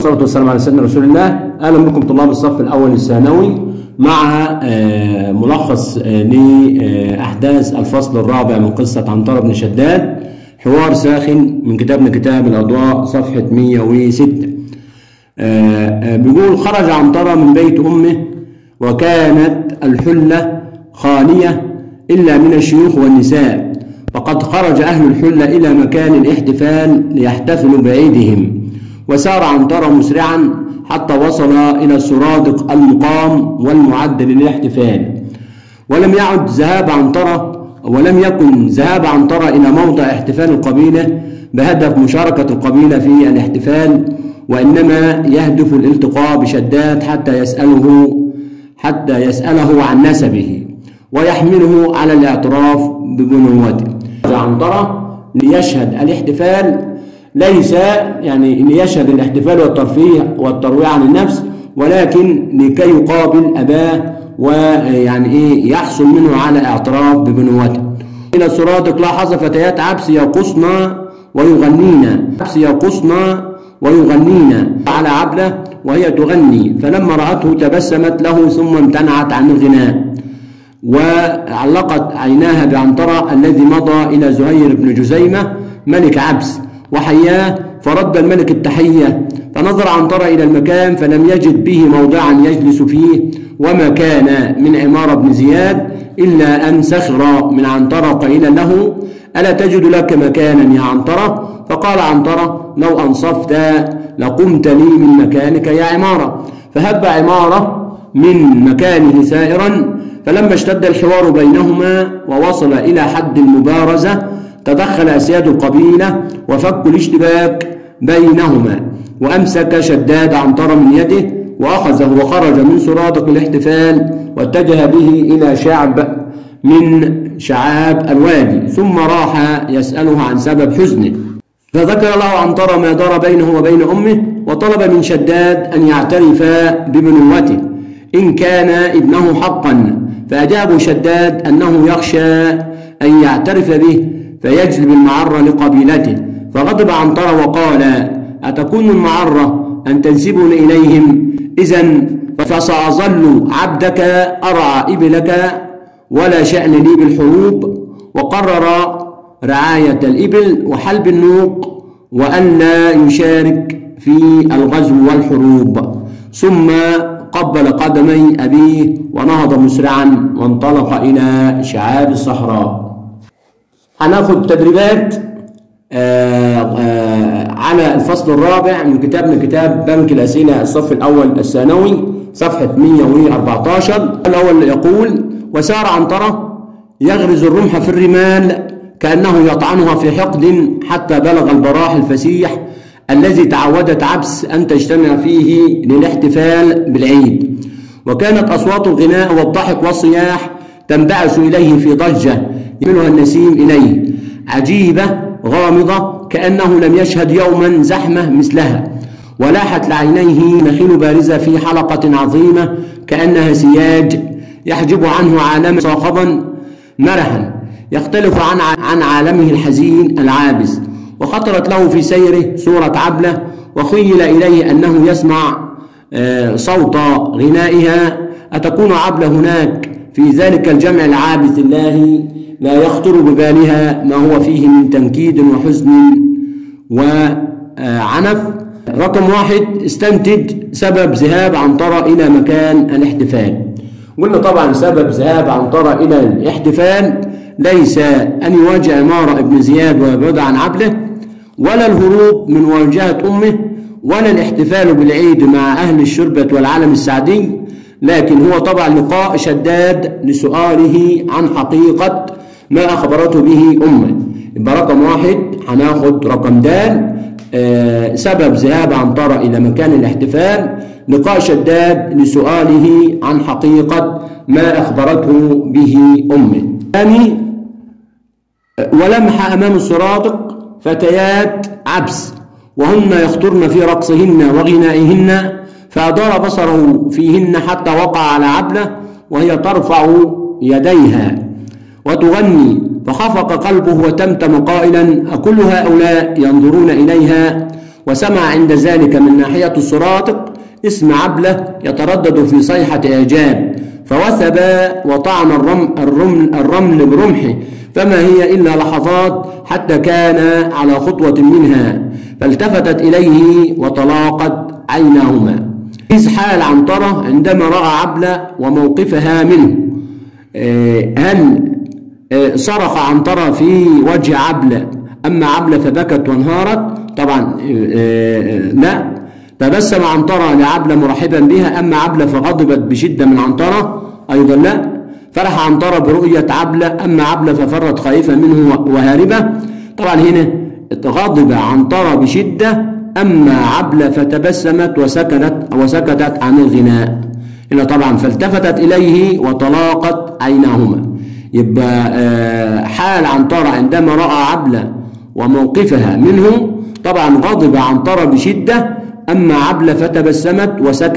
والصلاة والسلام على سيدنا رسول الله. أهلا بكم طلاب الصف الأول الثانوي مع ملخص لأحداث الفصل الرابع من قصة عنترة بن شداد، حوار ساخن من كتابنا كتاب الأضواء صفحة 106. بيقول: خرج عنترة من بيت أمه وكانت الحلة خالية إلا من الشيوخ والنساء، فقد خرج أهل الحلة إلى مكان الاحتفال ليحتفلوا بعيدهم، وسار عنترة مسرعا حتى وصل إلى السرادق المقام والمعد للاحتفال. ولم يكن ذهاب عنترة إلى موضع احتفال القبيلة بهدف مشاركة القبيلة في الاحتفال، وإنما يهدف الالتقاء بشداد حتى يسأله عن نسبه ويحمله على الاعتراف ببنوته. عنترة ليشهد الاحتفال، ليس يعني ليشهد الاحتفال والترويع عن النفس، ولكن لكي يقابل أباه ويعني يحصل منه على اعتراف ببنوته. إلى السرادق لاحظ فتيات عبس يرقصن ويغنين على عبلة وهي تغني، فلما رأته تبسمت له ثم امتنعت عن الغناء، وعلقت عيناها بعنترة الذي مضى إلى زهير بن جزيمة ملك عبس وحياه، فرد الملك التحية، فنظر عنترة إلى المكان فلم يجد به موضعا يجلس فيه، وما كان من عمارة بن زياد إلا أن سخر من عنترة قائلا له: ألا تجد لك مكانا يا عنترة؟ فقال عنترة: لو أنصفت لقمت لي من مكانك يا عمارة. فهب عمارة من مكانه سائرا، فلما اشتد الحوار بينهما ووصل إلى حد المبارزة تدخل أسياد القبيلة وفكوا الاشتباك بينهما، وأمسك شداد عنترة من يده وأخذه وخرج من سرادق الاحتفال واتجه به إلى شعب من شعاب الوادي، ثم راح يسأله عن سبب حزنه، فذكر له عنترة ما دار بينه وبين أمه، وطلب من شداد أن يعترف ببنوته إن كان ابنه حقا، فأجاب شداد أنه يخشى أن يعترف به فيجلب المعرة لقبيلته، فغضب عنترة وقال: أتكون المعرة أن تنسبني إليهم؟ إذن فسأظل عبدك أرعى إبلك ولا شأن لي بالحروب. وقرر رعاية الإبل وحلب النوق وأن لا يشارك في الغزو والحروب، ثم قبل قدمي أبيه ونهض مسرعا وانطلق إلى شعاب الصحراء. هناخد تدريبات على الفصل الرابع من كتابنا كتاب بنك الأسئلة الصف الأول الثانوي صفحة 114. الأول يقول: وسار عنترة يغرز الرمح في الرمال كأنه يطعنها في حقد حتى بلغ البراح الفسيح الذي تعودت عبس أن تجتمع فيه للاحتفال بالعيد، وكانت أصوات الغناء والضحك والصياح تنبعث إليه في ضجة يملها النسيم إليه، عجيبة غامضة كأنه لم يشهد يوما زحمة مثلها، ولاحت لعينيه نخيل بارزة في حلقة عظيمة كأنها سياج يحجب عنه عالما صاخبا مرحا يختلف عن عالمه الحزين العابس، وخطرت له في سيره صورة عبلة، وخيل إليه أنه يسمع صوت غنائها. أتكون عبلة هناك في ذلك الجمع العابث الله لا يخطر ببالها ما هو فيه من تنكيد وحزن وعنف. رقم 1: استنتج سبب ذهاب عنترة إلى مكان الاحتفال. قلنا طبعا سبب ذهاب عنترة إلى الاحتفال ليس أن يواجه عمارة ابن زياد ويبعد عن عبله، ولا الهروب من مواجهة أمه، ولا الاحتفال بالعيد مع أهل الشربة والعلم السعدي، لكن هو طبعا لقاء شداد لسؤاله عن حقيقة ما أخبرته به أمه. يبقى رقم 1 هناخد رقم د، سبب ذهاب عنترة إلى مكان الاحتفال لقاء شداد لسؤاله عن حقيقة ما أخبرته به أمه. ثاني: ولمح أمام السرادق فتيات عبس وهن يخطرن في رقصهن وغنائهن، فأدار بصره فيهن حتى وقع على عبلة وهي ترفع يديها وتغني، فخفق قلبه وتمتم قائلا: أكل هؤلاء ينظرون إليها وسمع عند ذلك من ناحية السراطق اسم عبلة يتردد في صيحة إعجاب، فوثب وطعن الرمل برمحه، فما هي إلا لحظات حتى كان على خطوة منها، فالتفتت إليه وتلاقت عيناهما. إذ حال عنترة عندما رأى عبلة وموقفها منه. هل صرخ عنترة في وجه عبلة أما عبلة فبكت وانهارت؟ طبعا لا. تبسم عنترة لعبلة مرحبا بها، أما عبلة فغضبت بشدة من عنترة أيضا لا. فرح عنترة برؤية عبلة، أما عبلة ففرت خائفة منه وهاربة. طبعا هنا غضب عنترة بشدة، أما عبلة فتبسمت وسكتت عن الغناء. هنا طبعا فالتفتت إليه وتلاقت عيناهما. يبقى حال عنترة عندما رأى عبلة وموقفها منه، طبعا غضب عنترة بشدة، أما عبلة فتبسمت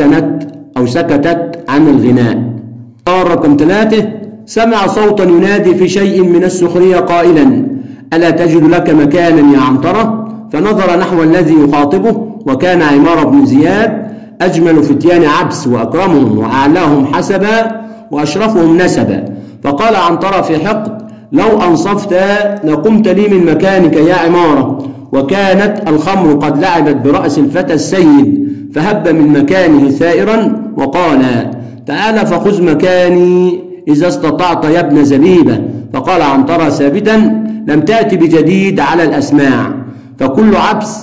سكتت عن الغناء. رقم 3: سمع صوتا ينادي في شيء من السخرية قائلا: ألا تجد لك مكانا يا عنترة؟ فنظر نحو الذي يخاطبه، وكان عمار بن زياد أجمل فتيان عبس وأكرمهم وأعلاهم حسبا وأشرفهم نسبا. فقال عنترة في حقد: لو أنصفت لقمت لي من مكانك يا عمارة. وكانت الخمر قد لعبت برأس الفتى السيد، فهب من مكانه ثائرا وقال: تعال فخذ مكاني إذا استطعت يا ابن زبيبة. فقال عنترة ثابتا: لم تأتي بجديد على الأسماع، فكل عبس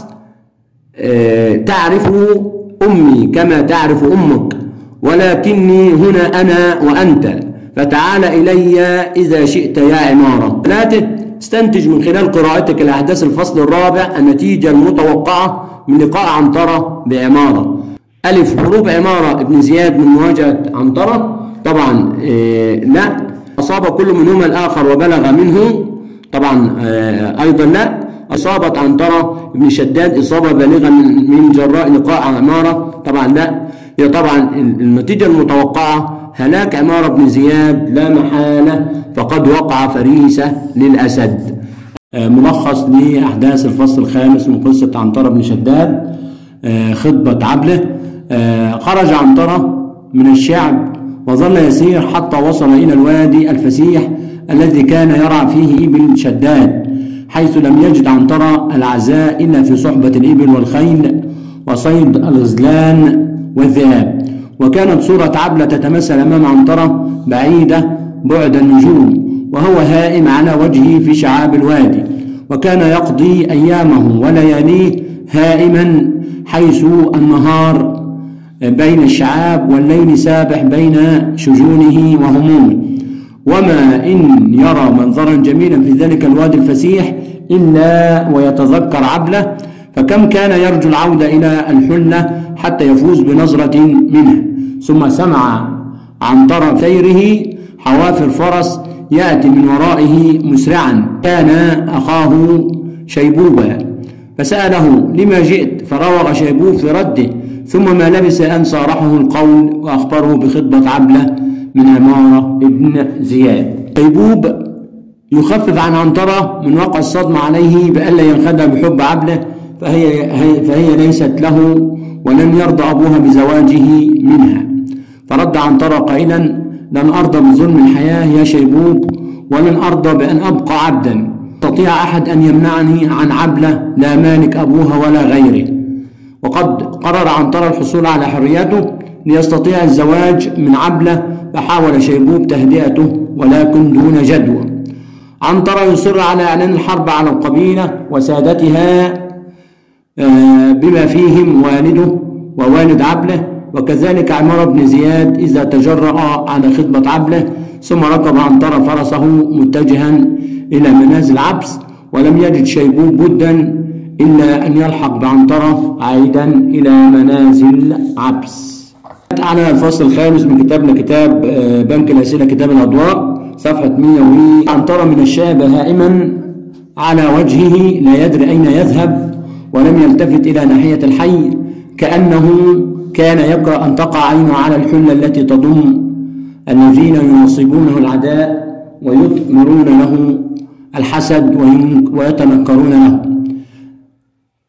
تعرف أمي كما تعرف أمك، ولكني هنا أنا وأنت، فتعال إلي إذا شئت يا عمارة. 3: استنتج من خلال قراءتك الأحداث الفصل الرابع النتيجة المتوقعة من لقاء عنترة بعمارة. ألف: هروب عمارة ابن زياد من مواجهة عنترة. طبعا لا. أصاب كل منهما الآخر وبلغ منه. طبعا أيضا لا. أصابت عنترة ابن شداد إصابة بالغة من جراء لقاء عمارة. طبعا لا. هي طبعا النتيجة المتوقعة هلاك عمارة بن زياد لا محالة، فقد وقع فريسة للأسد. ملخص لأحداث الفصل الخامس من قصة عنترة بن شداد. خطبة عبلة. خرج عنترة من الشعب وظل يسير حتى وصل إلى الوادي الفسيح الذي كان يرعى فيه إبل شداد، حيث لم يجد عنترة العزاء إلا في صحبة الإبل والخيل وصيد الغزلان والذئاب. وكانت صورة عبلة تتمثل أمام عنترة بعيدة بعد النجوم، وهو هائم على وجهه في شعاب الوادي، وكان يقضي أيامه ولياليه هائما، حيث النهار بين الشعاب والليل سابح بين شجونه وهمومه. وما إن يرى منظرا جميلا في ذلك الوادي الفسيح إلا ويتذكر عبلة، فكم كان يرجو العودة إلى الحلة حتى يفوز بنظرة منها. ثم سمع عنترة سيره حوافر فرس يأتي من ورائه مسرعا، كان أخاه شيبوبا، فسأله: لما جئت؟ فراوغ شيبوب في رده، ثم ما لبث أن صارحه القول وأخبره بخطبة عبلة من عمارة ابن زياد. شيبوب يخفف عن عنترة من وقع الصدمة عليه بألا ينخدع بحب عبلة، فهي ليست له، ولم يرضى أبوها بزواجه منها. فرد عنترة قائلا: لن أرضى بظلم الحياة يا شيبوب، ولن أرضى بأن أبقى عبدا. يستطيع أحد أن يمنعني عن عبلة، لا مالك أبوها ولا غيره. وقد قرر عنترة الحصول على حريته ليستطيع الزواج من عبلة، فحاول شيبوب تهدئته ولكن دون جدوى. عنترة يصر على إعلان الحرب على القبيلة وسادتها بما فيهم والده ووالد عبلة، وكذلك عمار بن زياد إذا تجرأ على خطبة عبلة. ثم ركب عنترة فرسه متجها إلى منازل عبس، ولم يجد شيبوب بدا إلا أن يلحق بعنترة عائدا إلى منازل عبس. على الفصل الخامس من كتابنا كتاب بنك الأسئلة كتاب الأضواء صفحة 100. عنترة من الشاب هائما على وجهه لا يدري أين يذهب، ولم يلتفت إلى ناحية الحي، كأنه كان يكره أن تقع عينه على الحلة التي تضم الذين ينصبونه العداء ويثمرون له الحسد ويتنكرون له.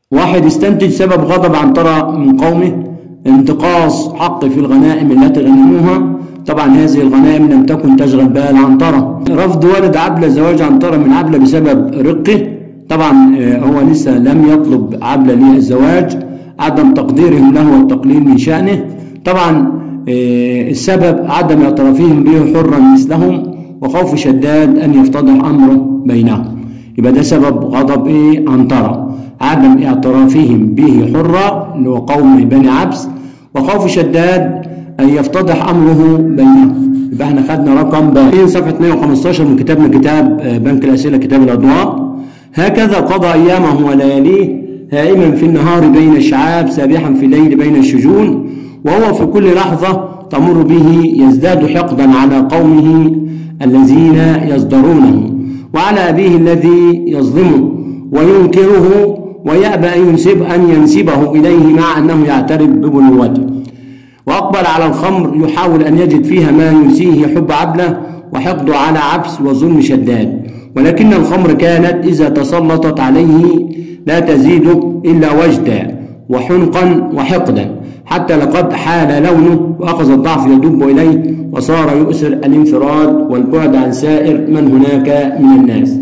واحد استنتج سبب غضب عنترة من قومه انتقاص حق في الغنائم التي غنموها. طبعا هذه الغنائم لم تكن تشغل بال عنترة. رفض والد عبلة زواج عنترة من عبلة بسبب رقه. طبعا هو لسه لم يطلب عبلة للزواج. عدم تقديرهم له والتقليل من شأنه. طبعا السبب عدم اعترافهم به حرا مثلهم وخوف شداد أن يفتضح أمره بينهم. يبقى ده سبب غضب عنترة، عدم اعترافهم به حرة اللي هو قوم بني عبس، وخوف شداد أن يفتضح أمره بينهم. يبقى احنا خدنا رقم ب صفحة 115 من كتابنا كتاب بنك الأسئلة كتاب الأضواء. هكذا قضى أيامه ولياليه هائما في النهار بين الشعاب سابحا في الليل بين الشجون، وهو في كل لحظة تمر به يزداد حقدا على قومه الذين يصدرونه وعلى أبيه الذي يظلمه وينكره ويأبى أن ينسبه إليه مع أنه يعترف ببنوته. وأقبل على الخمر يحاول أن يجد فيها ما ينسيه حب عبلة وحقده على عبس وظلم شداد، ولكن الخمر كانت إذا تسلطت عليه لا تزيد إلا وجدا وحنقا وحقدا، حتى لقد حال لونه وأخذ الضعف يدب إليه وصار يؤثر الانفراد والبعد عن سائر من هناك من الناس.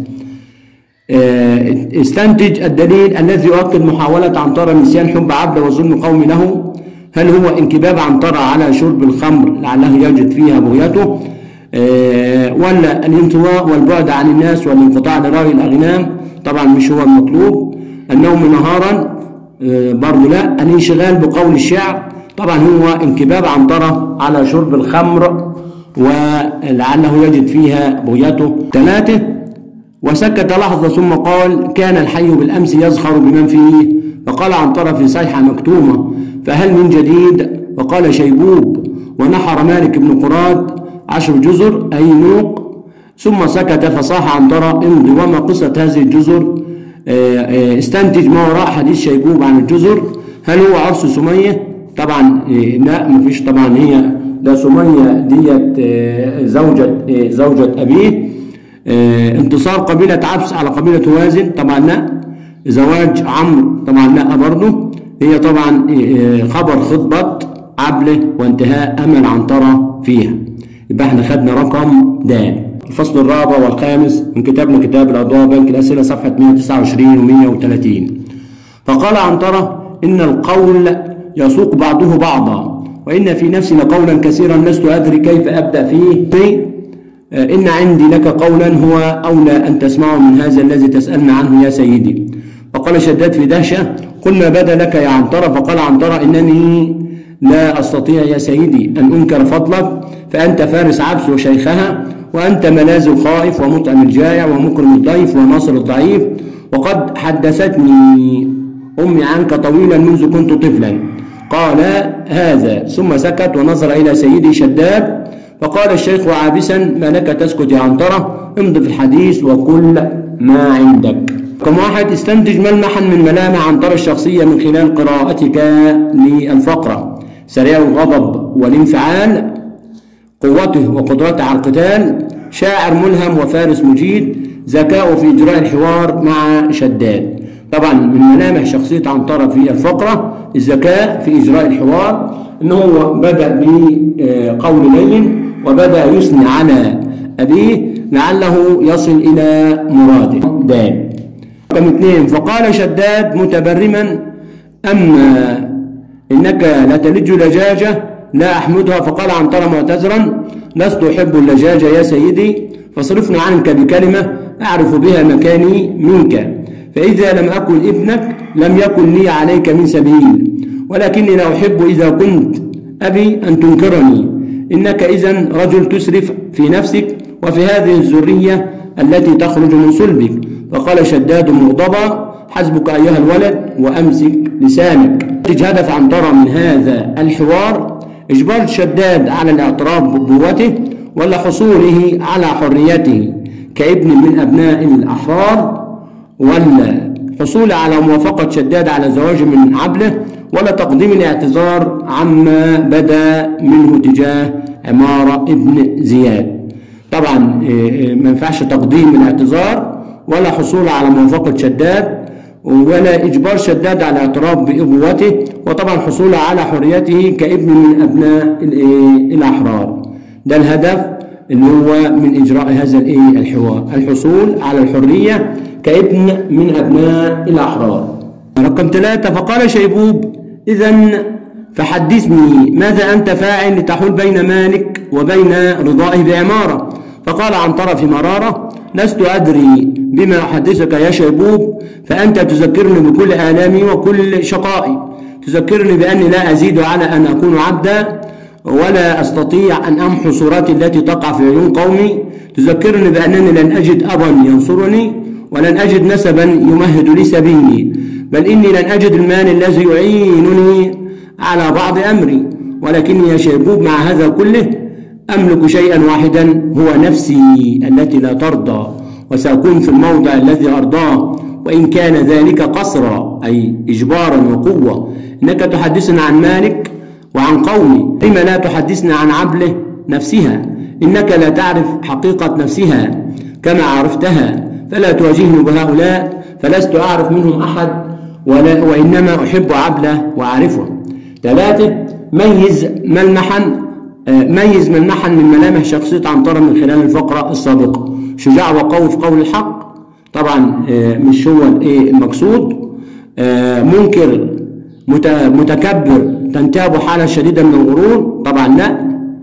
استنتج الدليل الذي يؤكد محاولة عنترة نسيان حب عبلة وظلم قوم له. هل هو انكباب عنترة على شرب الخمر لعله يجد فيها بغيته، ولا الانطواء والبعد عن الناس والانقطاع لرأي الأغنام؟ طبعا مش هو المطلوب. النوم نهارا برضه لا. الانشغال بقول الشعر طبعا هو انكباب عنترة على شرب الخمر ولعله يجد فيها بغيته. 3. وسكت لحظة ثم قال كان الحي بالأمس يزخر بمن فيه، فقال عنترة في صيحة مكتومة فهل من جديد؟ وقال شيبوب ونحر مالك بن قراد 10 جزر أي نوق. ثم سكت فصاح عنترة امضي. وما قصة هذه الجزر؟ استنتج ما وراء حديث شيبوب عن الجزر. هل هو عرس سمية؟ طبعا لا مفيش. طبعا هي ده سمية ديت زوجة أبيه. انتصار قبيلة عبس على قبيلة وازن طبعا لا. زواج عمرو طبعا لا برضه. هي طبعا خبر خطبة عبلة وانتهاء أمل عنترة فيها. يبقى احنا خدنا رقم د. الفصل الرابع والخامس من كتابنا كتاب الأضواء بنك الأسئلة صفحة 129 و 130. فقال عنترة إن القول يسوق بعضه بعضا وإن في نفسي لقولا كثيرا لست أدري كيف أبدأ فيه. إن عندي لك قولا هو أولى أن تسمعه من هذا الذي تسألنا عنه يا سيدي. فقال شداد في دهشة قل ما بدا لك يا عنترة. فقال عنترة إنني لا أستطيع يا سيدي أن أنكر فضلك، فأنت فارس عبس وشيخها، وأنت ملاذ الخائف ومطعم الجائع ومكرم الضيف وناصر الضعيف، وقد حدثتني أمي عنك طويلا منذ كنت طفلا. قال هذا ثم سكت ونظر إلى سيدي شداد. فقال الشيخ عابسا ما لك تسكت يا عنترة؟ امض في الحديث وكل ما عندك. رقم 1 استنتج ملمحا من ملامح عنترة الشخصية من خلال قراءتك للفقرة. سريع الغضب والانفعال، قوته وقدرته على القتال، شاعر ملهم وفارس مجيد، ذكاؤه في إجراء الحوار مع شداد. طبعا من ملامح شخصية عنترة في الفقرة الذكاء في إجراء الحوار، أنه بدأ بقول لين وبدأ يثني على أبيه لعله يصل إلى مراده. د. رقم 2 فقال شداد متبرما أما إنك لتلج لجاجة لا أحمدها. فقال عنترة معتذرا لست أحب اللجاجة يا سيدي، فاصرفني عنك بكلمة أعرف بها مكاني منك، فإذا لم أكن ابنك لم يكن لي عليك من سبيل، ولكني لا أحب إذا كنت أبي أن تنكرني، إنك إذن رجل تسرف في نفسك وفي هذه الذرية التي تخرج من صلبك. فقال شداد مغضبا حسبك أيها الولد وأمسك لسانك. هدف عنترة من هذا الحوار إجبار شداد على الاعتراف بقوته ولا حصوله على حريته كابن من أبناء الأحرار، ولا حصول على موافقة شداد على زواج من عبله، ولا تقديم الاعتذار عما بدا منه تجاه عمارة ابن زياد. طبعا ما ينفعش تقديم الاعتذار ولا حصول على موافقة شداد ولا إجبار شداد على الاعتراف بأبوته، وطبعا حصوله على حريته كابن من أبناء الأحرار. ده الهدف اللي هو من إجراء هذا الحوار، الحصول على الحرية كابن من أبناء الأحرار. رقم 3: فقال شيبوب: إذن فحدثني ماذا أنت فاعل لتحول بين مالك وبين رضائه بعمارة؟ فقال عنترة في مرارة: لست أدري بما أحدثك يا شيبوب، فأنت تذكرني بكل آلامي وكل شقائي، تذكرني بأني لا أزيد على أن أكون عبدا، ولا أستطيع أن أمحو صورتي التي تقع في عيون قومي، تذكرني بأنني لن أجد أبا ينصرني، ولن أجد نسبا يمهد لي سبيلي، بل إني لن أجد المال الذي يعينني على بعض أمري، ولكني يا شيبوب مع هذا كله أملك شيئا واحدا هو نفسي التي لا ترضى، وسأكون في الموضع الذي أرضاه، وإن كان ذلك قصرا أي إجبارا وقوة. إنك تحدثنا عن مالك وعن قومي، لما لا تحدثنا عن عبله نفسها؟ إنك لا تعرف حقيقة نفسها كما عرفتها، فلا تواجهني بهؤلاء، فلست أعرف منهم أحد، وإنما أحب عبله وأعرفه. 3: ميز ملمحا من ملامح شخصية عنترة من خلال الفقرة السابقة. شجاع وقوي في قول الحق، طبعا مش هو المقصود. منكر متكبر تنتابه حالة شديدة من الغرور، طبعا لا.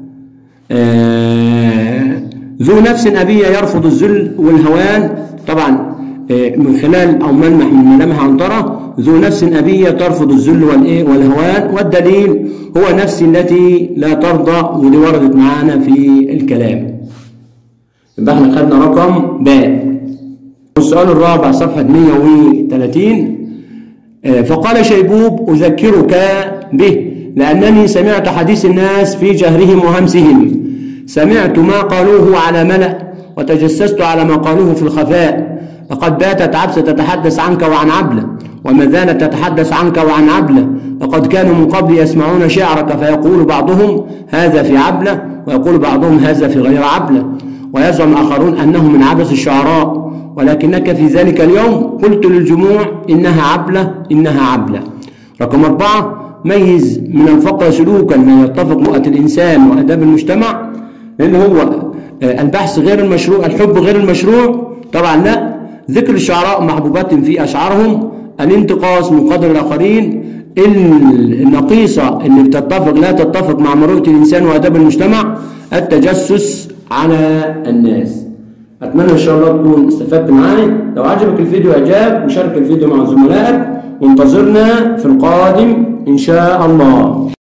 ذو نفس أبية يرفض الذل والهوان، طبعا من خلال أو ملمح من ملامح عنترة، ذو نفس أبية ترفض الذل والهوان، والدليل هو نفسي التي لا ترضى، ودي وردت معانا في الكلام. يبقى احنا خدنا رقم باء. السؤال الرابع صفحة 130: فقال شيبوب: أذكرك به لأنني سمعت حديث الناس في جهرهم وهمسهم، سمعت ما قالوه على ملأ، وتجسست على ما قالوه في الخفاء، لقد باتت عبسة تتحدث عنك وعن عبلة، وما زالت تتحدث عنك وعن عبلة، لقد كانوا من قبل يسمعون شعرك، فيقول بعضهم هذا في عبلة، ويقول بعضهم هذا في غير عبلة، ويزعم آخرون أنهم من عبث الشعراء، ولكنك في ذلك اليوم قلت للجموع إنها عبلة إنها عبلة. رقم 4: ميز من الفقرة سلوكا ما يتفق مؤة الإنسان وأداب المجتمع، لأن هو البحث غير المشروع، الحب غير المشروع، طبعا لا. ذكر الشعراء محبوبات في أشعارهم، الانتقاص من قدر الآخرين، النقيصة اللي بتتفق لا تتفق مع مروءة الإنسان وأداب المجتمع، التجسس على الناس. أتمنى إن شاء الله تكون استفدت معايا. لو عجبك الفيديو إعجاب وشارك الفيديو مع زملائك، وانتظرنا في القادم إن شاء الله.